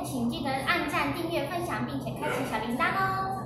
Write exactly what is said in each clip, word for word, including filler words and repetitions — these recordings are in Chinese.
请记得按赞、订阅、分享，并且开启小铃铛哦。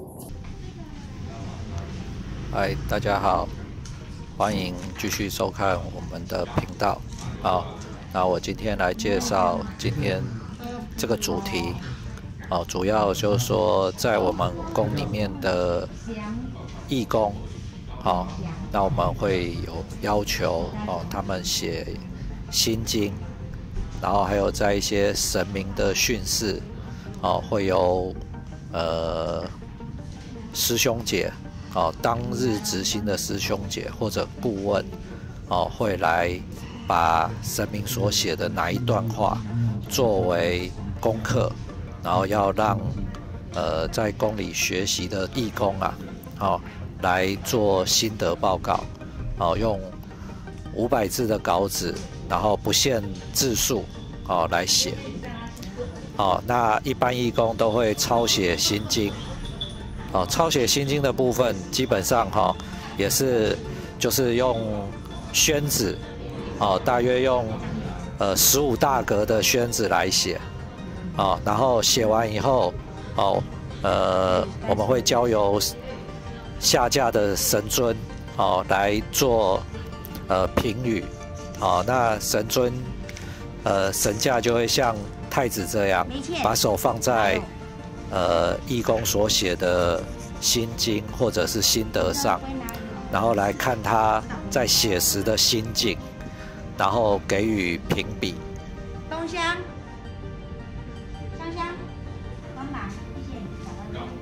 嗨，大家好，欢迎继续收看我们的频道。好，那我今天来介绍今天这个主题。哦，主要就是说，在我们宫里面的义工，好，那我们会有要求哦，他们写心经，然后还有在一些神明的训示，哦，会有呃师兄姐，哦，当日执行的师兄姐或者顾问，哦，会来把神明所写的哪一段话作为功课。然后要让呃在宫里学习的义工啊，好、哦、来做心得报告，哦用五百字的稿纸，然后不限字数，哦来写，哦那一般义工都会抄写心经，哦抄写心经的部分基本上哈、哦、也是就是用宣纸，哦大约用呃十五大格的宣纸来写。哦，然后写完以后，哦，呃，我们会交由下架的神尊，哦，来做呃评语，哦，那神尊，呃，神驾就会像太子这样，把手放在呃义工所写的心经或者是心得上，然后来看他在写时的心境，然后给予评比。 东乡。香香，帮忙，谢谢你，小关注。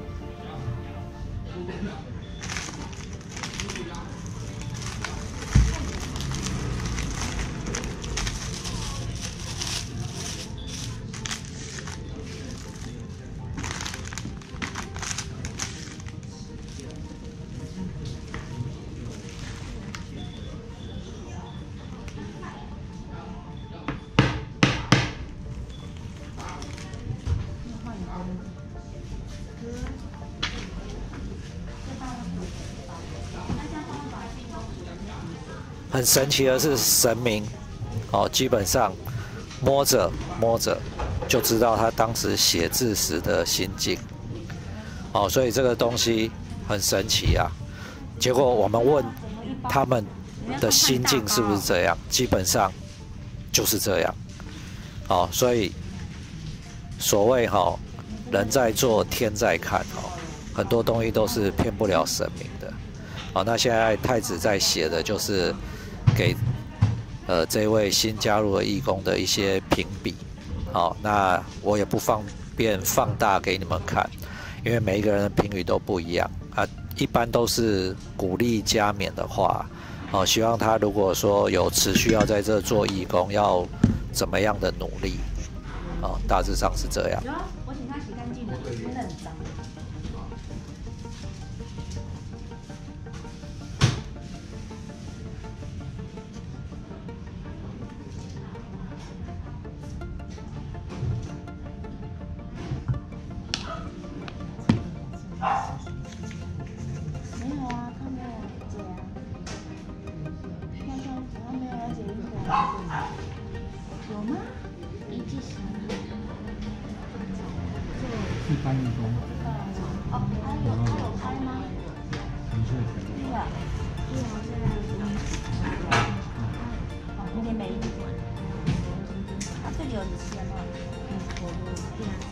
很神奇的是，神明哦，基本上摸着摸着就知道他当时写字时的心境哦，所以这个东西很神奇啊。结果我们问他们的心境是不是这样，基本上就是这样哦。所以所谓哈、哦，人在做天在看哦，很多东西都是骗不了神明的。哦，那现在太子在写的就是给呃这位新加入的义工的一些评比，好、哦，那我也不方便放大给你们看，因为每一个人的评语都不一样啊。一般都是鼓励加冕的话，哦，希望他如果说有持续要在这做义工，要怎么样的努力，哦，大致上是这样。 我请他洗干净了，真的很脏。没有啊，他没有解啊。他说他没有要解英国。有吗？一记十。 一般义工。 哦，还有还有开吗？ 纯粹对呀，对呀，现在哦，那边没一点。啊，这里有钱吗？嗯，我对啊。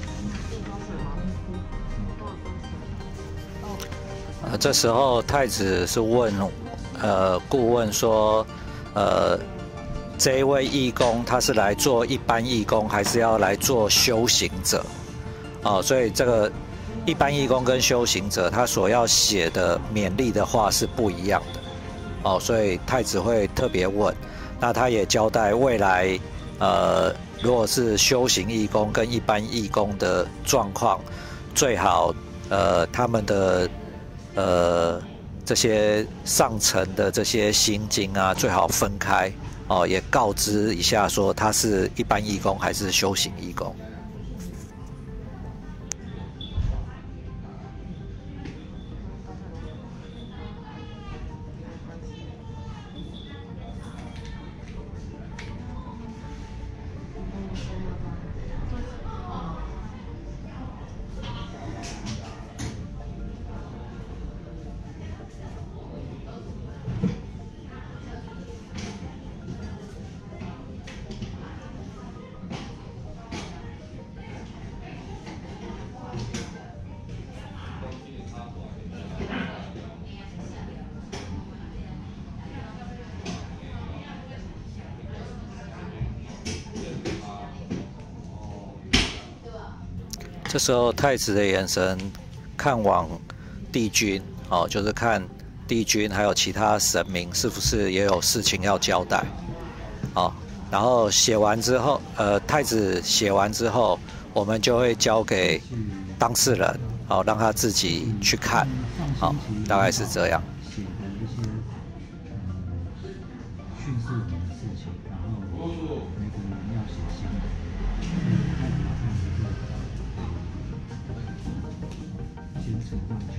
呃，这时候太子是问，呃，顾问说，呃，这一位义工他是来做一般义工，还是要来做修行者？哦，所以这个一般义工跟修行者，他所要写的勉励的话是不一样的。哦，所以太子会特别问，那他也交代未来，呃，如果是修行义工跟一般义工的状况，最好，呃，他们的呃，这些上层的这些心经啊，最好分开哦，也告知一下说他是一般义工还是修行义工。 哦， 这时候太子的眼神看往帝君，哦，就是看帝君还有其他神明是不是也有事情要交代，哦，然后写完之后，呃，太子写完之后，我们就会交给当事人，哦，让他自己去看，好，哦，大概是这样。 写的一些呃训示我们的事情，然后每个人要写信，所以太子要看着这个先呈上去。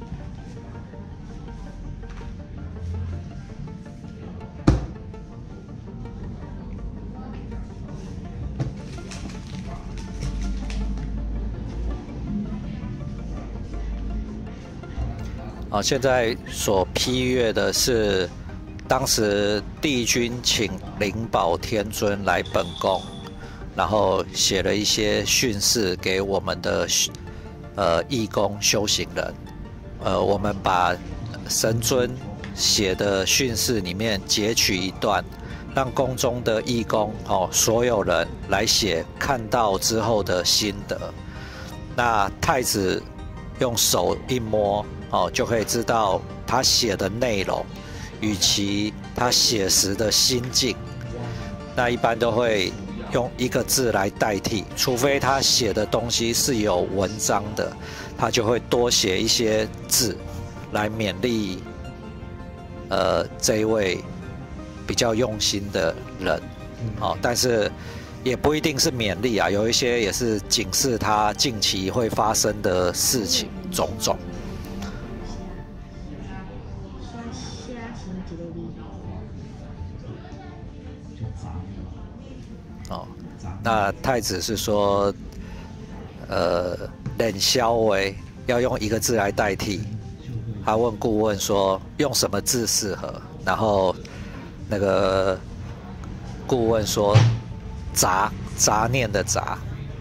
啊，现在所批阅的是当时帝君请灵宝天尊来本宫，然后写了一些训示给我们的呃义工修行人。呃，我们把神尊写的训示里面截取一段，让宫中的义工哦所有人来写看到之后的心得。那太子用手一摸。哦，就可以知道他写的内容，与其他写时的心境，那一般都会用一个字来代替，除非他写的东西是有文章的，他就会多写一些字来勉励，呃，这一位比较用心的人。哦，但是也不一定是勉励啊，有一些也是警示他近期会发生的事情种种。哦，那太子是说，呃，冷消为要用一个字来代替。他问顾问说用什么字适合，然后那个顾问说杂杂念的杂。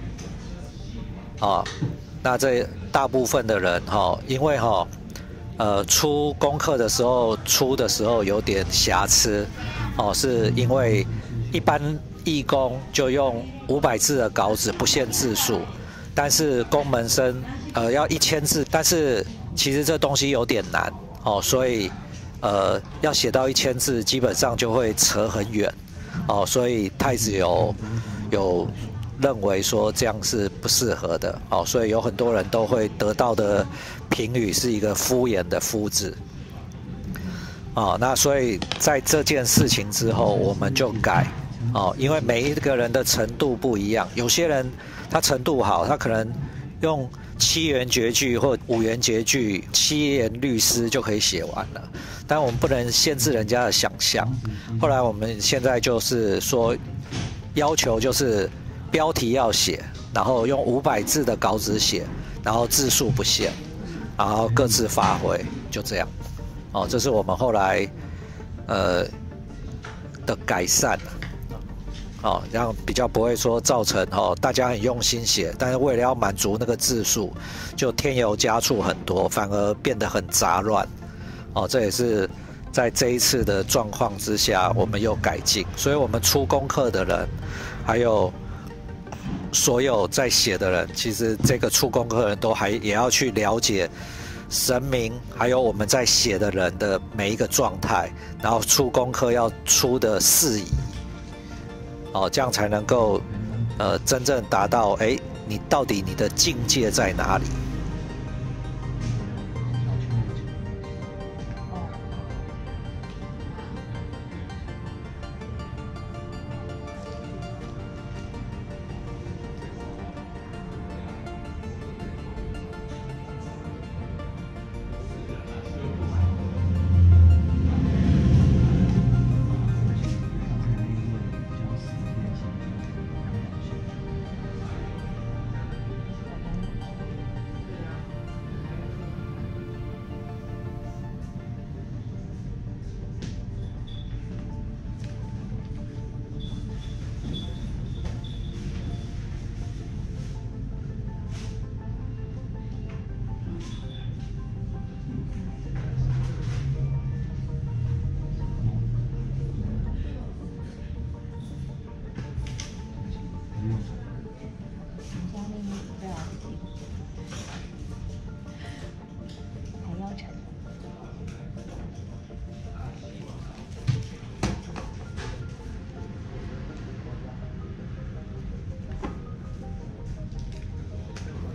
哦，那这大部分的人哈，哦，因为哈，哦，呃，出功课的时候出的时候有点瑕疵，哦，是因为一般义工就用五百字的稿纸，不限字数，但是公门生呃要一千字，但是其实这东西有点难哦，所以呃要写到一千字，基本上就会扯很远哦，所以太子有有认为说这样是不适合的哦，所以有很多人都会得到的评语是一个敷衍的敷字。哦，那所以在这件事情之后，我们就改。哦，因为每一个人的程度不一样，有些人他程度好，他可能用七言绝句或五言绝句、七言律诗就可以写完了。但我们不能限制人家的想象。后来我们现在就是说，要求就是标题要写，然后用五百字的稿纸写，然后字数不限，然后各自发挥，就这样。哦，这是我们后来呃的改善。哦，这样比较不会说造成哦，大家很用心写，但是为了要满足那个字数，就添油加醋很多，反而变得很杂乱。哦，这也是在这一次的状况之下，我们又改进。所以我们出功课的人，还有所有在写的人，其实这个出功课的人都还也要去了解神明，还有我们在写的人的每一个状态，然后出功课要出的适宜。哦，这样才能够，呃，真正达到，哎，你到底你的境界在哪里？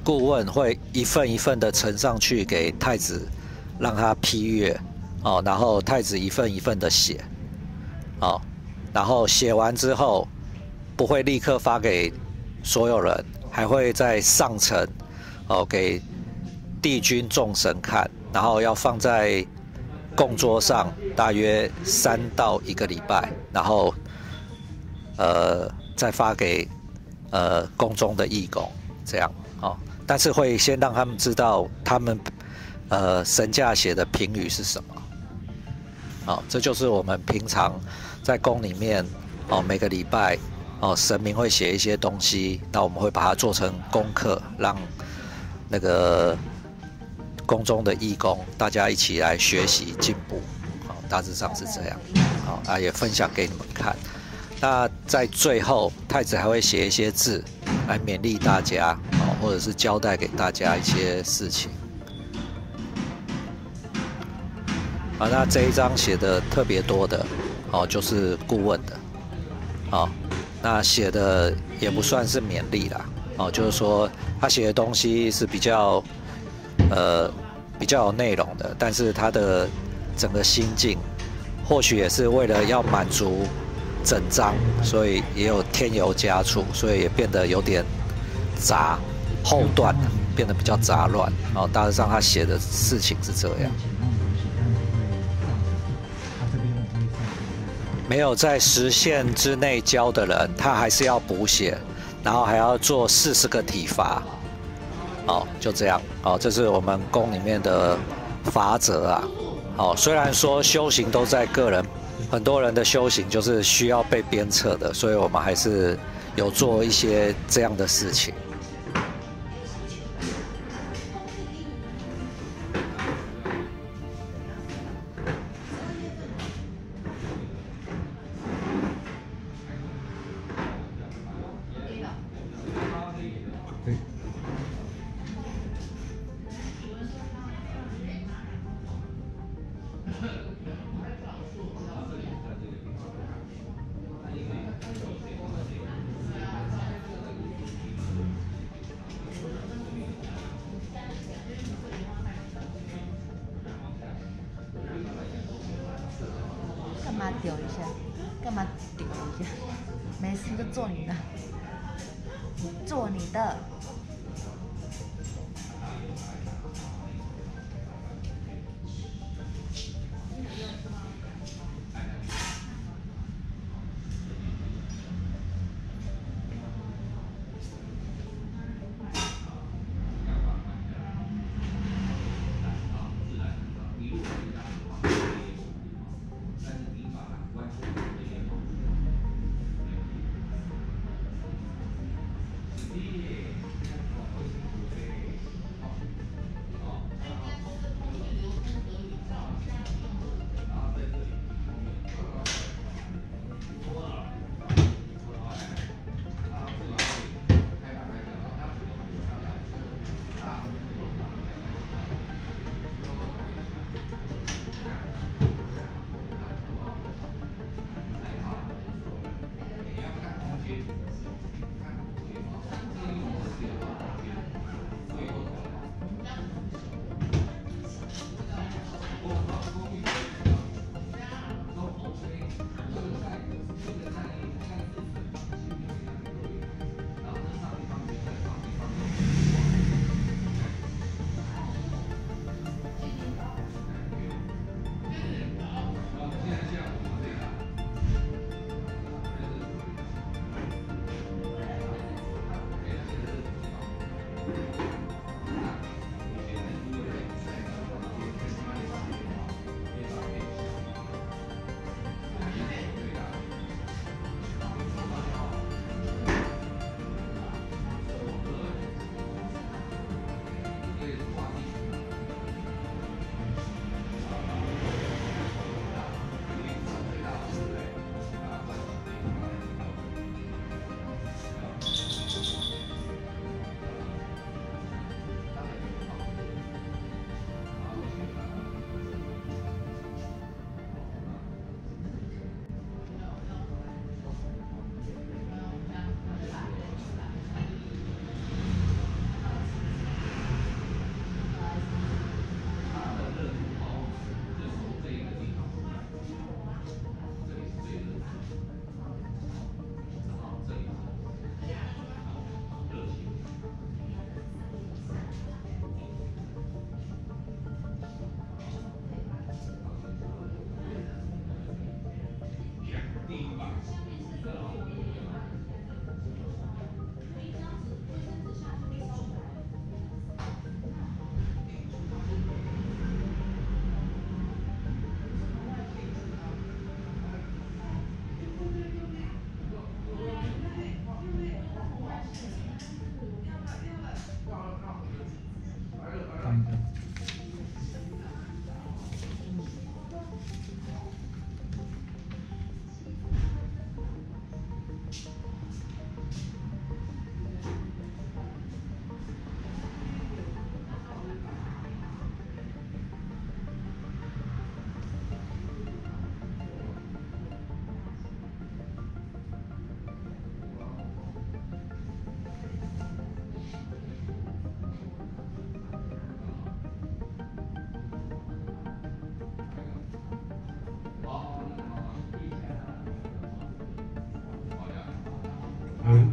顾问会一份一份的呈上去给太子，让他批阅，哦，然后太子一份一份的写，哦，然后写完之后不会立刻发给所有人，还会在上层，哦，给帝君众神看，然后要放在供桌上大约三到一个礼拜，然后呃再发给呃宫中的义工，这样哦。但是会先让他们知道他们呃神架写的评语是什么。哦，这就是我们平常在宫里面哦，每个礼拜哦神明会写一些东西，那我们会把它做成功课，让那个宫中的义工大家一起来学习进步。好，大致上是这样。好啊，也分享给你们看。那在最后，太子还会写一些字来勉励大家，哦，或者是交代给大家一些事情。啊，那这一章写的特别多的，哦，就是顾问的，哦，那写的也不算是勉励啦，哦，就是说他写的东西是比较，呃，比较有内容的，但是他的整个心境，或许也是为了要满足整章，所以也有添油加醋，所以也变得有点杂，后段变得比较杂乱，哦，大致上他写的事情是这样。没有在时限之内交的人，他还是要补写，然后还要做四十个体罚，哦，就这样，哦，这是我们宫里面的法则啊，哦，虽然说修行都在个人，很多人的修行就是需要被鞭策的，所以我们还是有做一些这样的事情。 干嘛丢一下？干嘛丢一下？没事就做你的，做你的。 嗯。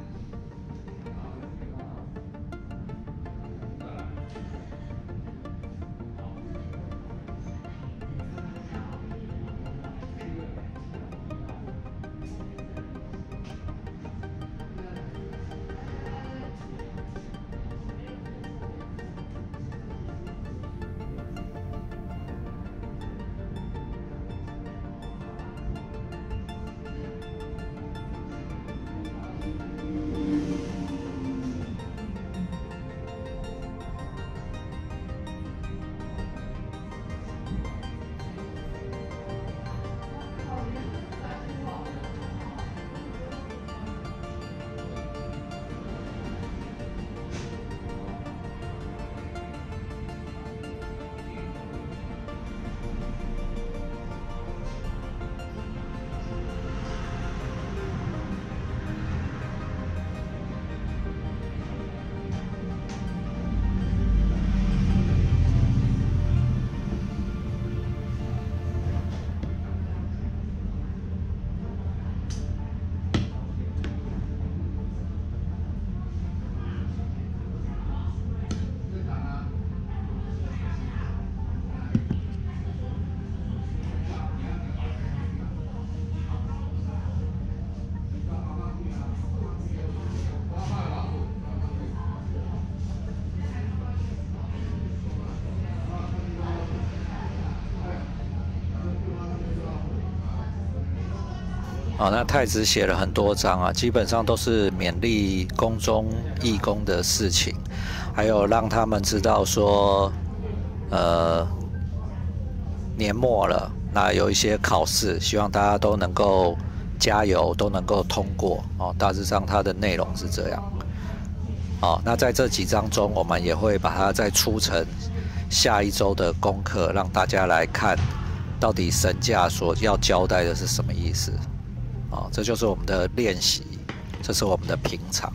哦，那太子写了很多章啊，基本上都是勉励宫中义工的事情，还有让他们知道说，呃，年末了，那有一些考试，希望大家都能够加油，都能够通过。哦，大致上它的内容是这样。哦，那在这几章中，我们也会把它再出成下一周的功课，让大家来看，到底神架所要交代的是什么意思。哦，这就是我们的练习，这是我们的平常。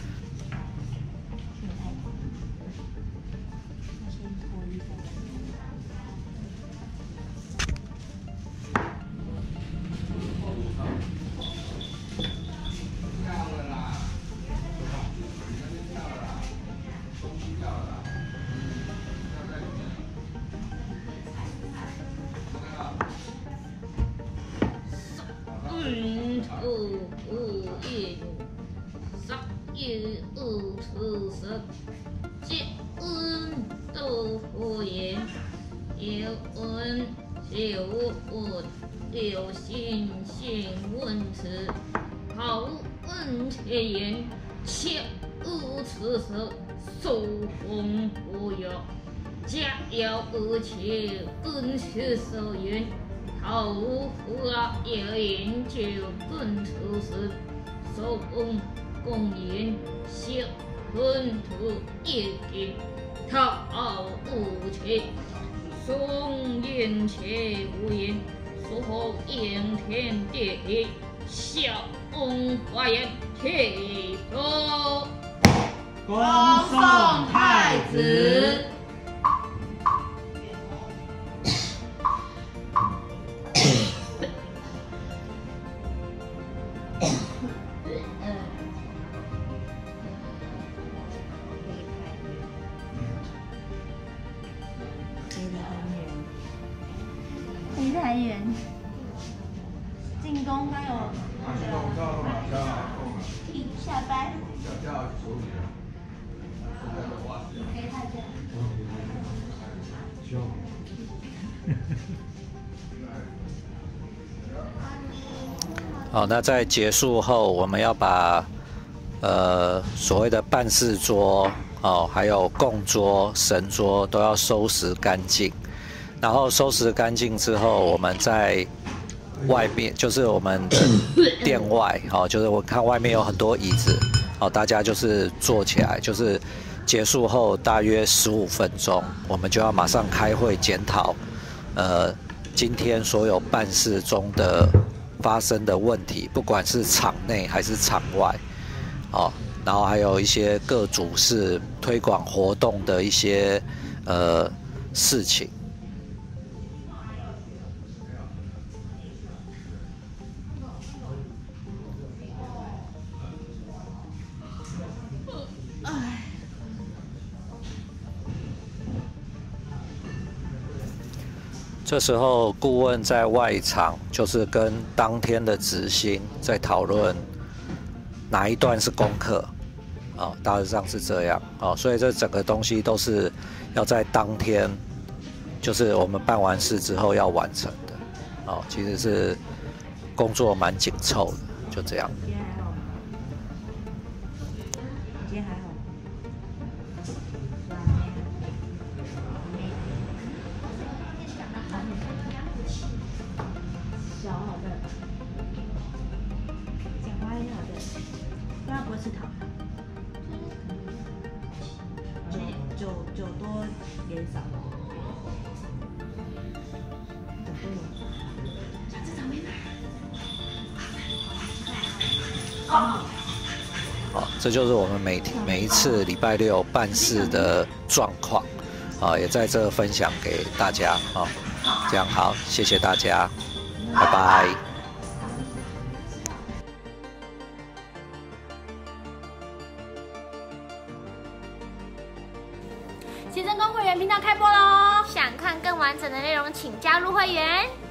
有信信问辞，好问切言，切勿辞舌，受风不有。家有而且更是所言，好无啊有言就更出时，受风共言，小本土一点，好无切，松言且无言。说好应天地地，孝翁华严铁头， 恭送太子。 离得很远，进宫该有下班。可以看一下。 好，那在结束后，我们要把呃所谓的办事桌哦，还有供桌、神桌都要收拾干净。然后收拾干净之后，我们在外面，就是我们的店外，哦，就是我看外面有很多椅子，哦，大家就是坐起来，就是结束后大约十五分钟，我们就要马上开会检讨，呃，今天所有办事中的发生的问题，不管是场内还是场外，哦，然后还有一些各组是推广活动的一些呃事情。 这时候顾问在外场，就是跟当天的执行在讨论哪一段是功课，啊、哦，大致上是这样，哦，所以这整个东西都是要在当天，就是我们办完事之后要完成的，哦，其实是工作蛮紧凑的，就这样。 今天还好吗？今天还好吗？小好的，讲话很好的，不然不会吃糖。酒酒酒多盐少。 哦，这就是我们每每一次礼拜六办事的状况，啊，也在这分享给大家啊，这样好，谢谢大家，拜拜。 新增工会员频道开播喽！想看更完整的内容，请加入会员。